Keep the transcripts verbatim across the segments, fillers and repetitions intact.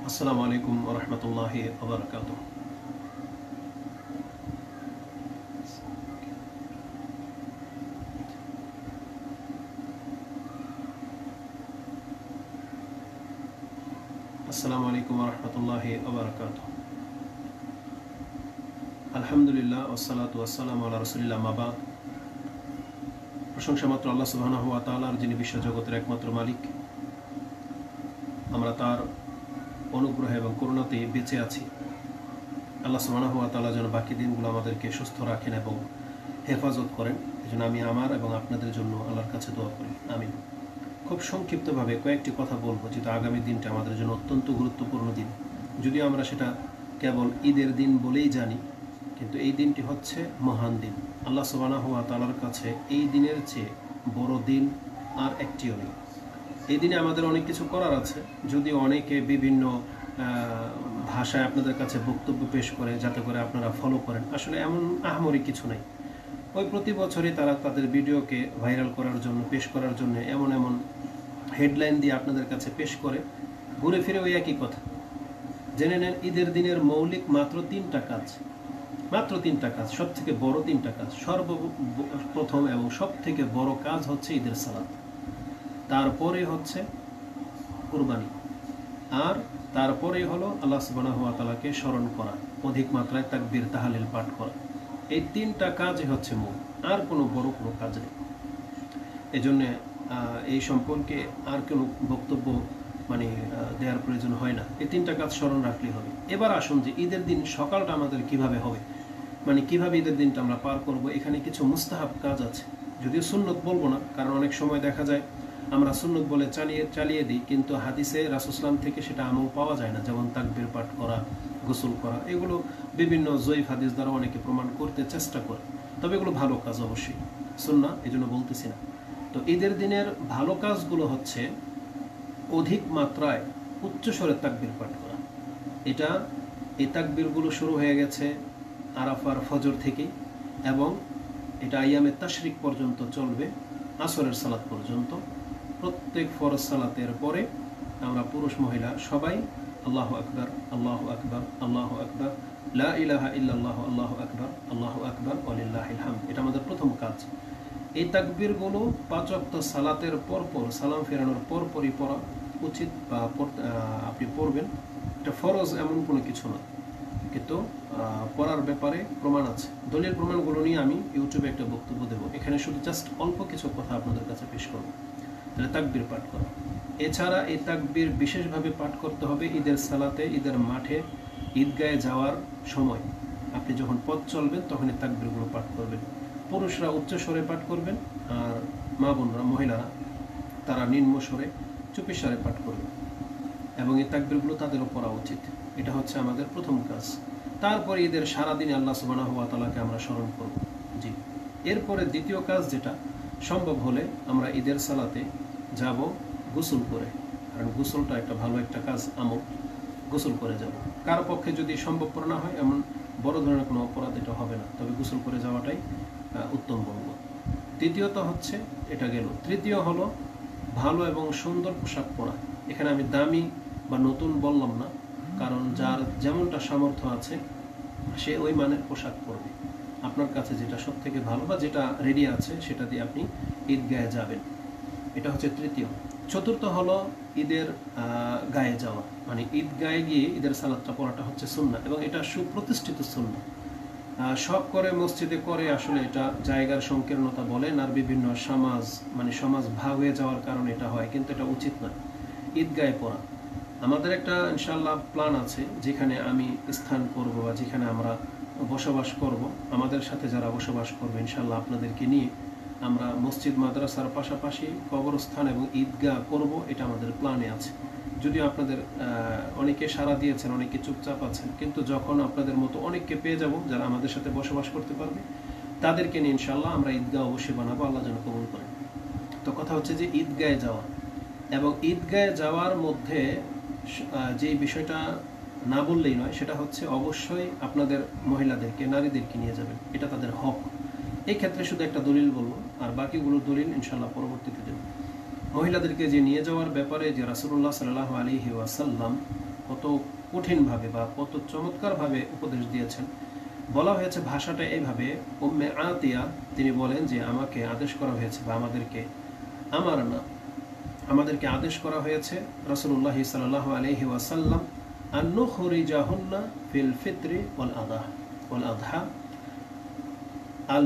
আসসালামু আলাইকুম ওয়া রাহমাতুল্লাহি ওয়া বারাকাতুহু। আসসালামু আলাইকুম ওয়া রাহমাতুল্লাহি ওয়া বারাকাতুহু। আলহামদুলিল্লাহ ওয়াসসালাতু ওয়াসসালামু আলা রাসূলিল্লাহ, মা বাদ। প্রশংসা মাত্র আল্লাহ সুবহানাহু ওয়া তাআলার, যিনি বিশ্বজগতের একমাত্র মালিক। আমরা তার অনুগ্রহ এবং করুণাতে বেঁচে আছি। আল্লাহ সুবহানাহু ওয়া তাআলা যেন বাকি দিনগুলো আমাদেরকে সুস্থ রাখেন এবং হেফাজত করেন। এজন্য আমি আমার এবং আপনাদের জন্য আল্লাহর কাছে দোয়া করি, আমিন। খুব সংক্ষিপ্তভাবে কয়েকটি কথা বলবো, যেহেতু আগামী দিনটা আমাদের জন্য অত্যন্ত গুরুত্বপূর্ণ দিন। যদিও আমরা সেটা কেবল ঈদের দিন বলেই জানি, কিন্তু এই দিনটি হচ্ছে মহান দিন। আল্লাহ সুবহানাহু ওয়া তাআলার কাছে এই দিনের চেয়ে বড় দিন আর একটিও নেই। এই দিনে আমাদের অনেক কিছু করার আছে, যদিও অনেকে বিভিন্ন ভাষায় আপনাদের কাছে বক্তব্য পেশ করে যাতে করে আপনারা ফলো করেন। আসলে এমন আহামরি কিছু নেই। ওই প্রতি বছরই তারা তাদের ভিডিওকে ভাইরাল করার জন্য, পেশ করার জন্য এমন এমন হেডলাইন দিয়ে আপনাদের কাছে পেশ করে, ঘুরে ফিরে ওই একই কথা। জেনে নেন, ঈদের দিনের মৌলিক মাত্র তিনটা কাজ, মাত্র তিনটা কাজ, সব থেকে বড় তিনটা কাজ। সর্বপ্রথম এবং সব থেকে বড় কাজ হচ্ছে ঈদের সালাত, তারপরে হচ্ছে কুরবানি, আর তারপরেই হলো আল্লাহ সুবহানাহু ওয়া তাআলাকে স্মরণ করা, অধিক মাত্রায় তাকবীর তাহলিল পাঠ করা। এই তিনটা কাজই হচ্ছে মূল, আর কোনো বড় কোনো কাজ নেই। এই জন্যে এই সম্পর্কে আর কোনো বক্তব্য মানে দেওয়ার প্রয়োজন হয় না। এই তিনটা কাজ স্মরণ রাখলেই হবে। এবার আসুন যে ঈদের দিন সকালটা আমাদের কিভাবে হবে, মানে কিভাবে ঈদের দিনটা আমরা পার করব। এখানে কিছু মুস্তাহাব কাজ আছে, যদিও সুন্নত বলবো না, কারণ অনেক সময় দেখা যায় আমরা সুন্নত বলে চালিয়ে চালিয়ে দিই, কিন্তু হাদিসে রাসূল সাল্লাল্লাহু আলাইহি ওয়াসাল্লাম থেকে সেটা আমল পাওয়া যায় না। যেমন তাকবীর পাঠ করা, গোসল করা, এগুলো বিভিন্ন জয়ীফ হাদিস দ্বারা অনেকে প্রমাণ করতে চেষ্টা করে, তবে এগুলো ভালো কাজ, অবশ্যই সুন্নাহ, এই জন্য বলতেছি না। তো ঈদের দিনের ভালো কাজগুলো হচ্ছে অধিক মাত্রায় উচ্চস্বরে তাকবীর পাঠ করা। এটা এই তাকবীরগুলো শুরু হয়ে গেছে আরাফার ফজর থেকে, এবং এটা আইয়ামে তাশরিক পর্যন্ত চলবে, আসরের সালাত পর্যন্ত। প্রত্যেক ফরজ সালাতের পরে আমরা পুরুষ মহিলা সবাই আল্লাহু আকবার, আল্লাহু আকবার, আল্লাহু আকবার, লা ইলাহা ইল্লাল্লাহ, আল্লাহু আকবার, আল্লাহু আকবার, ওয়ালিল্লাহিল হামদ। এটা আমাদের প্রথম কাজ। এই তাকবীরগুলো পাঁচ ওয়াক্ত সালাতের পরপর, সালাম ফেরানোর পরপরই পড়া উচিত, বা আপনি পড়বেন। এটা ফরজ এমন কোনো কিছু না, কিন্তু পড়ার ব্যাপারে প্রমাণ আছে। দলিল প্রমাণগুলো নিয়ে আমি ইউটিউবে একটা বক্তব্য দেবো, এখানে শুধু জাস্ট অল্প কিছু কথা আপনাদের কাছে পেশ করবো। তাহলে তাকবীর পাঠ করা, এছাড়া এই তাকবীর বিশেষভাবে পাঠ করতে হবে ঈদের সালাতে, ঈদের মাঠে, ঈদগাহে যাওয়ার সময়। আপনি যখন পথ চলবেন তখন এই তাকবীরগুলো পাঠ করবেন। পুরুষরা উচ্চ স্বরে পাঠ করবেন, আর মা বোনরা, মহিলারা, তারা নিম্ন স্বরে চুপি স্বরে পাঠ করবেন, এবং এই তাকবীরগুলো তাদেরও পড়া উচিত। এটা হচ্ছে আমাদের প্রথম কাজ। তারপর ঈদের সারাদিনে আল্লাহ সুবহানাহু ওয়া তাআলাকে আমরা স্মরণ করব। জি, এরপরে দ্বিতীয় কাজ, যেটা সম্ভব হলে আমরা ঈদের সালাতে যাব গোসল করে, কারণ গোসলটা একটা ভালো একটা কাজ, আমল। গোসল করে যাব। কারো পক্ষে যদি সম্ভবপর না হয়, এমন বড় ধরনের কোনো অপরাধ এটা হবে না, তবে গোসল করে যাওয়াটাই উত্তম বলব। তৃতীয়ত হচ্ছে এটা গেল। তৃতীয় হলো ভালো এবং সুন্দর পোশাক পরা। এখানে আমি দামি বা নতুন বললাম না, কারণ যার যেমনটা সামর্থ্য আছে সে ওই মানের পোশাক পরবে। আপনার কাছে যেটা সব থেকে ভালো বা যেটা রেডি আছে সেটা দিয়ে আপনি ঈদগাহে যাবেন। এটা হচ্ছে তৃতীয়। চতুর্থ হলো ঈদের গায়ে যাওয়া, মানে ঈদগাহে গিয়ে ঈদের সালাতটা পড়াটা হচ্ছে সুন্নাহ, এবং এটা সুপ্রতিষ্ঠিত সুন্নাহ। সব করে মসজিদে করে, আসলে এটা জায়গার সংকীর্ণতা বলেন আর বিভিন্ন সমাজ, মানে সমাজ ভাগ হয়ে যাওয়ার কারণে এটা হয়, কিন্তু এটা উচিত নয়। ঈদগাহে পড়া আমাদের একটা ইনশাআল্লাহ প্ল্যান আছে, যেখানে আমি স্থান করব বা যেখানে আমরা বসবাস করব, আমাদের সাথে যারা বসবাস করবে ইনশাআল্লাহ আপনাদেরকে নিয়ে আমরা মসজিদ মাদ্রাসার পাশাপাশি কবরস্থান এবং ঈদগাহ করব, এটা আমাদের প্ল্যানে আছে। যদিও আপনাদের অনেকে সাড়া দিয়েছেন, অনেকে চুপচাপ আছেন, কিন্তু যখন আপনাদের মতো অনেককে পেয়ে যাব যারা আমাদের সাথে বসবাস করতে পারবে, তাদেরকে নিয়ে ইনশাআল্লাহ আমরা ঈদগাহ অবশ্যই বানাবো, আল্লাহ যেন কবুল করেন। তো কথা হচ্ছে যে ঈদগাহে যাওয়া, এবং ঈদগাহে যাওয়ার মধ্যে যে বিষয়টা না বললেই নয়, সেটা হচ্ছে অবশ্যই আপনাদের মহিলাদেরকে, নারীদেরকে নিয়ে যাবেন, এটা তাদের হক। এই ক্ষেত্রে শুধু একটা দলিল বলবো, আর বাকিগুলো দলিল ইনশাআল্লাহ পরবর্তীতে দেব। মহিলাদেরকে যে নিয়ে যাওয়ার ব্যাপারে যে রাসূলুল্লাহ সাল্লাল্লাহু আলাইহি ওয়াসাল্লাম কত কঠিনভাবে বা কত চমৎকারভাবে উপদেশ দিয়েছেন। বলা হয়েছে ভাষাটা এইভাবে, উম্মে আতিয়া তিনি বলেন যে আমাকে আদেশ করা হয়েছে বা আমাদেরকে আমার না আমাদেরকে আদেশ করা হয়েছে রাসূলুল্লাহ সাল্লাল্লাহু আলাইহি ওয়াসাল্লাম আন নুখরিজাহুন্না ফিল ফিত্রি ওয়াল আদহা ওয়াল আদহা আল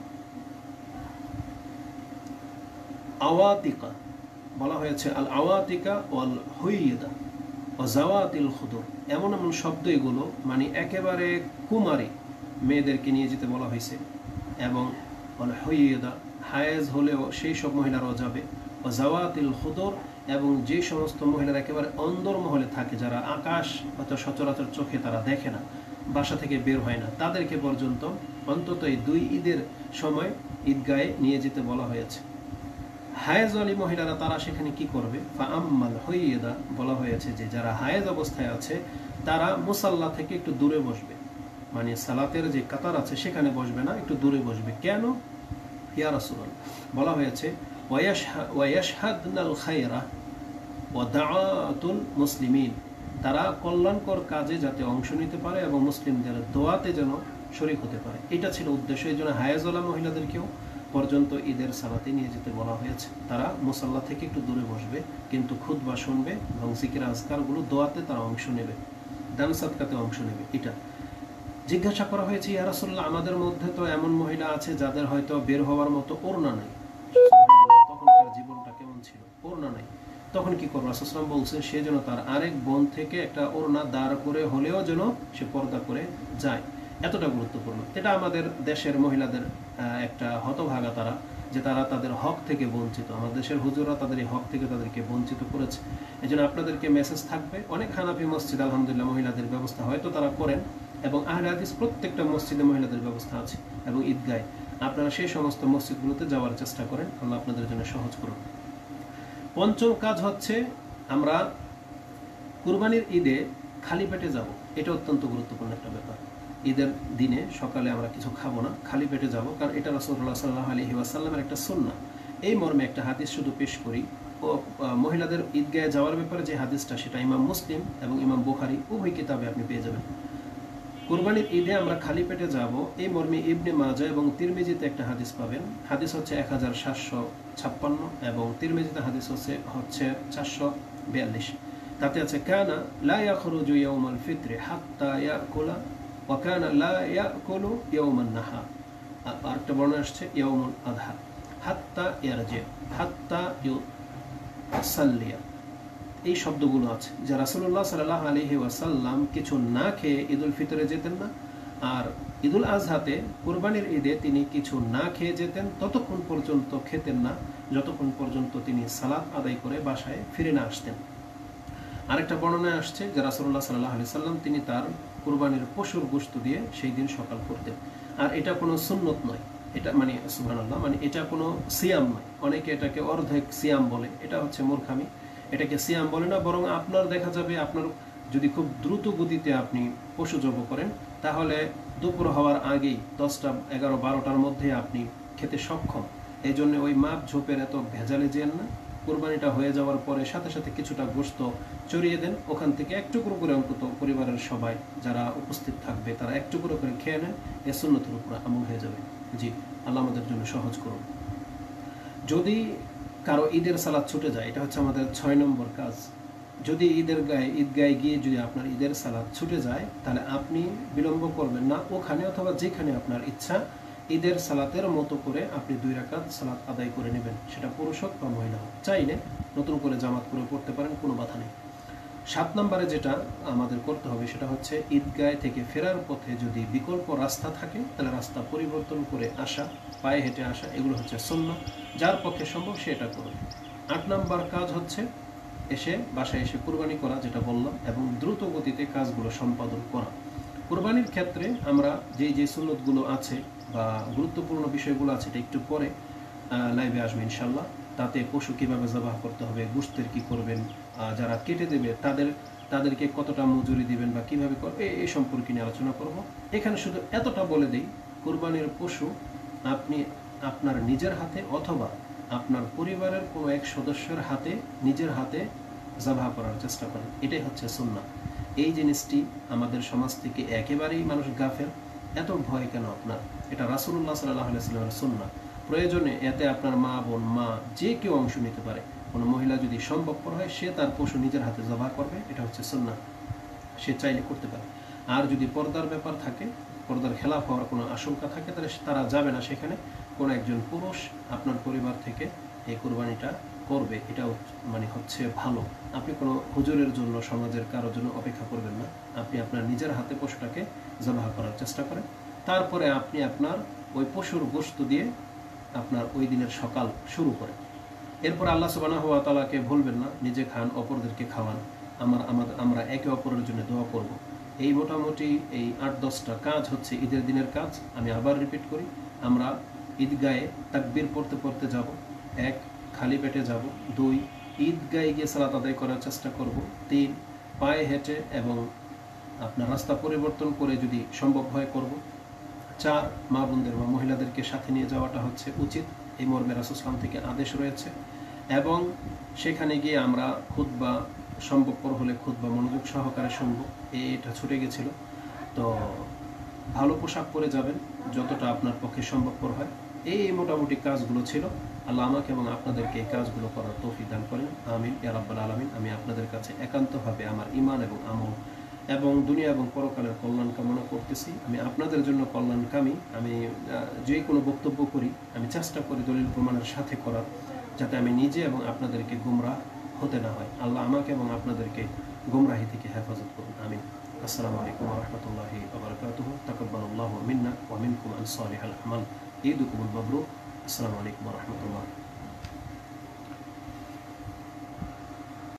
আওয়াতিকা, বলা হয়েছে আল আওয়াতিকা ওয়াল হুইয়দা ও জাওয়াতিল খুদুর, এমন এমন শব্দ এগুলো, মানে একেবারে কুমারী মেয়েদেরকে নিয়ে যেতে বলা হয়েছে। এবং ওয়াল হুইয়দা, হায়েজ হলেও সেই সব মহিলারাও যাবে। ও জাওয়াতিল খুদুর, এবং যে সমস্ত মহিলারা একেবারে অন্দরমহলে থাকে, যারা আকাশ অথবা সচরাচর চোখে তারা দেখে না, বাসা থেকে বের হয় না, তাদেরকে পর্যন্ত অন্তত এই দুই ঈদের সময় ঈদগাহে নিয়ে যেতে বলা হয়েছে। হায়েজ আলী মহিলারা তারা সেখানে কি করবে? ফা আম্মাল হুইয়দা, বলা হয়েছে যে যারা হায়েজ অবস্থায় আছে তারা মুসাল্লা থেকে একটু দূরে বসবে, মানে সালাতের যে কাতার আছে সেখানে বসবে না, একটু দূরে বসবে। কেন? ইয়া রাসূলুল্লাহ, বলা হয়েছে ওয়ায়াশহাদনাল খায়রা ওয়া দাআতুল মুসলিমিন, তারা কল্যাণকর কাজে যাতে অংশ নিতে পারে এবং মুসলিমদের দোয়াতে যেন শরীক হতে পারে, এটা ছিল উদ্দেশ্য। এই জন্য হায়েজওয়ালা মহিলাদেরকেও পর্যন্ত ঈদের সালাতে নিয়ে যেতে বলা হয়েছে। তারা মুসাল্লা থেকে একটু দূরে বসবে, কিন্তু খুতবা শুনবে এবং জিকির আজকারগুলো দোয়াতে তারা অংশ নেবে, দান সাদকাতে অংশ নেবে। এটা জিজ্ঞাসা করা হয়েছে, ইয়া রাসূলুল্লাহ, আমাদের মধ্যে তো এমন মহিলা আছে যাদের হয়তো বের হওয়ার মতো ওড়না নাই, তখন তার জীবনটা কেমন ছিল? ওড়না নাই, তখন কি করবো? রাসূল সাল্লাল্লাহু আলাইহি ওয়াসাল্লাম বলছেন সে যেন তার আরেক বোন থেকে একটা ওড়না দাঁড় করে হলেও যেন সে পর্দা করে যায়, এতটা গুরুত্বপূর্ণ। এটা আমাদের দেশের মহিলাদের একটা হতভাগা তারা, যে তারা তাদের হক থেকে বঞ্চিত। আমাদের দেশের হুজুররা তাদের এই হক থেকে তাদেরকে বঞ্চিত করেছে। এই জন্য আপনাদেরকে মেসেজ থাকবে, অনেক হানাফি মসজিদ আলহামদুলিল্লাহ মহিলাদের ব্যবস্থা হয়তো তারা করেন, এবং আহলে হাদিস প্রত্যেকটা মসজিদে মহিলাদের ব্যবস্থা আছে এবং ঈদগাহে। আপনারা সেই সমস্ত মসজিদগুলোতে যাওয়ার চেষ্টা করেন, আল্লাহ আপনাদের জন্য সহজ করুন। পঞ্চম কাজ হচ্ছে আমরা কুরবানির ঈদে খালি পেটে যাব, এটা অত্যন্ত গুরুত্বপূর্ণ একটা ব্যাপার। ঈদের দিনে সকালে আমরা কিছু খাবো না, খালি পেটে যাব, কারণ এটা রাসূলুল্লাহ সাল্লাল্লাহু আলাইহি ওয়াসাল্লামের একটা সুন্নাহ। এই মর্মে একটা হাদিস শুধু পেশ করি। ও মহিলাদের ঈদগাহে যাওয়ার ব্যাপারে যে হাদিসটা, সেটা ইমাম মুসলিম এবং ইমাম বুখারী উভয় কিতাবে আপনি পেয়ে যাবেন। কুরবানির ঈদে আমরা খালি পেটে যাব, এই মর্মে ইবনে মাজাহ এবং তিরমিজিতে একটা হাদিস পাবেন। হাদিস হচ্ছে এক হাজার সাতশো ছাপ্পান্ন এবং তিরমিজিতে হাদিস হচ্ছে হচ্ছে চারশো বিয়াল্লিশ। তাতে আছে কানা লা ইয়াখরুজু ইয়াউমাল ফিত্রি হাত্তা ইয়াকুলা ওয়া কানা লা ইয়াকুলু ইয়াউমান নাহার। আরেকটা বর্ণনা আসছে ইয়াউমুল আদহা হাত্তা ইয়ারজি হাত্তা ইউসাল্লিয়া। এই শব্দগুলো আছে যে রাসূলুল্লাহ সাল্লাল্লাহু আলাইহি ওয়াসাল্লাম কিছু না খেয়ে ঈদুল ফিতরে যেতেন না, আর ঈদুল আজহাতে কুরবানির ঈদে তিনি কিছু না খেয়ে যেতেন, ততক্ষণ পর্যন্ত খেতেন না যতক্ষণ পর্যন্ত তিনি সালাত আদায় করে বাসায় ফিরে না আসতেন। আরেকটা বর্ণনায় আসছে যে রাসূলুল্লাহ সাল্লাল্লাহু আলাইহি ওয়াসাল্লাম তিনি তার কুরবানির পশুর গোশত দিয়ে সেই দিন সকাল করতেন। আর এটা কোনো সুন্নত নয়, এটা মানে সুবহানাল্লাহ, মানে এটা কোনো সিয়াম নয়। অনেকে এটাকে অর্ধেক সিয়াম বলে, এটা হচ্ছে মূর্খামি। এটাকে সিয়াম বলে না, বরং আপনার দেখা যাবে আপনার যদি খুব দ্রুত গতিতে আপনি পশু জব করেন, তাহলে দুপুর হওয়ার আগেই দশটা এগারো বারোটার মধ্যে আপনি খেতে সক্ষম। এই জন্য ওই মাপ ঝোপের এত ভেজালে যেন না, কুরবানিটা হয়ে যাওয়ার পরে সাথে সাথে কিছুটা গোশত চড়িয়ে দেন, ওখান থেকে এক টুকরো করে অন্তত পরিবারের সবাই যারা উপস্থিত থাকবে তারা এক টুকরো করে খেয়ে নেন, এ সুন্নতের উপর আমল হয়ে যাবে। জি, আল্লাহ আমাদের জন্য সহজ করুন। যদি কারো ঈদের সালাত ছুটে যায়, এটা হচ্ছে আমাদের ছয় নম্বর কাজ। যদি ঈদের গায়ে ঈদগাহে গিয়ে যদি আপনার ঈদের সালাত ছুটে যায়, তাহলে আপনি বিলম্ব করবেন না, ওখানে অথবা যেখানে আপনার ইচ্ছা ঈদের সালাতের মতো করে আপনি দুই রাকাত সালাত আদায় করে নেবেন, সেটা পুরুষ হোক বা মহিলা হোক। চাইলে নতুন করে জামাত করে পড়তে পারেন, কোনো বাধা নেই। সাত নম্বরে যেটা আমাদের করতে হবে সেটা হচ্ছে ঈদগাহ থেকে ফেরার পথে যদি বিকল্প রাস্তা থাকে তাহলে রাস্তা পরিবর্তন করে আসা, পায়ে হেঁটে আসা, এগুলো হচ্ছে সুন্নাহ। যার পক্ষে সম্ভব সেটা করবে। আট নম্বর কাজ হচ্ছে এসে বাসায় এসে কুরবানি করা, যেটা বললাম, এবং দ্রুত গতিতে কাজগুলো সম্পাদন করা। কুরবানির ক্ষেত্রে আমরা যে যে সুন্নতগুলো আছে বা গুরুত্বপূর্ণ বিষয়গুলো আছে, এটা একটু পরে লাইভে আসবে ইনশাল্লাহ। তাতে পশু কীভাবে জবাহ করতে হবে, গোশতের কী করবেন, যারা কেটে দেবে তাদের তাদেরকে কতটা মজুরি দিবেন বা কীভাবে করবে, এই সম্পর্কে নিয়ে আলোচনা করব। এখানে শুধু এতটা বলে দিই, কুরবানির পশু আপনি আপনার নিজের হাতে অথবা আপনার পরিবারের কোনো এক সদস্যের হাতে নিজের হাতে জবাহ করার চেষ্টা করেন, এটাই হচ্ছে সুন্নাহ। এই জিনিসটি আমাদের সমাজ থেকে একেবারেই মানুষ গাফেল। এত ভয় কেন আপনার? এটা রাসূলুল্লাহ সাল্লাল্লাহু আলাইহি ওয়াসাল্লামের সুন্নাহ। প্রয়োজনে এতে আপনার মা বোন মা যে কেউ অংশ নিতে পারে। কোনো মহিলা যদি সম্ভবপর হয় সে তার পশু নিজের হাতে জবাহ করবে, এটা হচ্ছে সুন্নাহ, সে চাইলে করতে পারে। আর যদি পর্দার ব্যাপার থাকে, পর্দার খেলাফ হওয়ার কোনো আশঙ্কা থাকে, তাহলে তারা যাবে না সেখানে, কোনো একজন পুরুষ আপনার পরিবার থেকে এই কোরবানিটা করবে, এটা মানে হচ্ছে ভালো। আপনি কোনো হুজুরের জন্য, সমাজের কারোর জন্য অপেক্ষা করবেন না, আপনি আপনার নিজের হাতে পশুটাকে জবাহ করার চেষ্টা করেন। তারপরে আপনি আপনার ওই পশুর গোশত দিয়ে আপনার ওই দিনের সকাল শুরু করেন। এরপর আল্লাহ সুবহানাহু ওয়া তাআলাকে ভুলবেন না, নিজে খান, অপরদেরকে খাওয়ান, আমার আমাদের আমরা একে অপরের জন্য দোয়া করব। এই মোটামুটি এই আট দশটা কাজ হচ্ছে ঈদের দিনের কাজ। আমি আবার রিপিট করি, আমরা ঈদগাহে তাকবীর পড়তে পড়তে যাব, এক, খালি পেটে যাব, দুই, ঈদগাহে গিয়ে সালাত আদায় করার চেষ্টা করব, তিন, পায়ে হেঁটে এবং আপনার রাস্তা পরিবর্তন করে যদি সম্ভব হয় করব, চার, মা বোনদের বা মহিলাদেরকে সাথে নিয়ে যাওয়াটা হচ্ছে উচিত, এই মর্মে রাসূল সাল্লাল্লাহু আলাইহি ওয়াসাল্লাম থেকে আদেশ রয়েছে। এবং সেখানে গিয়ে আমরা খুতবা, সম্ভবপর হলে খুতবা মনোযোগ সহকারে শুনব, এটা ছুটে গেছিল। তো ভালো পোশাক পরে যাবেন যতটা আপনার পক্ষে সম্ভবপর হয়। এই মোটামুটি কাজগুলো ছিল। আল্লাহ আমাকে এবং আপনাদেরকে এই কাজগুলো করার তৌফিক দান করেন, আমিন ইয়া রাব্বাল আলামিন। আমি আপনাদের কাছে একান্তভাবে আমার ঈমান এবং আমল এবং দুনিয়া এবং পরকালের কল্যাণ কামনা করতেছি। আমি আপনাদের জন্য কল্যাণকামী। আমি যে কোনো বক্তব্য করি আমি চেষ্টা করি দলিল প্রমাণের সাথে করার, যাতে আমি নিজে এবং আপনাদেরকে গুমরাহ হতে না হয়। আল্লাহ আমাকে এবং আপনাদেরকে গুমরাহি থেকে হেফাজত করুন, আমিন। আসসালামু আলাইকুম ওয়া রাহমাতুল্লাহি ওয়া বারাকাতুহু। তাকাব্বালাল্লাহু মিন্না ওয়া মিনকুম আন সালিহাল আমাল। ঈদুকুমুল মাবরুক। আসসালামু আলাইকুম ওয়া রাহমাতুল্লাহ।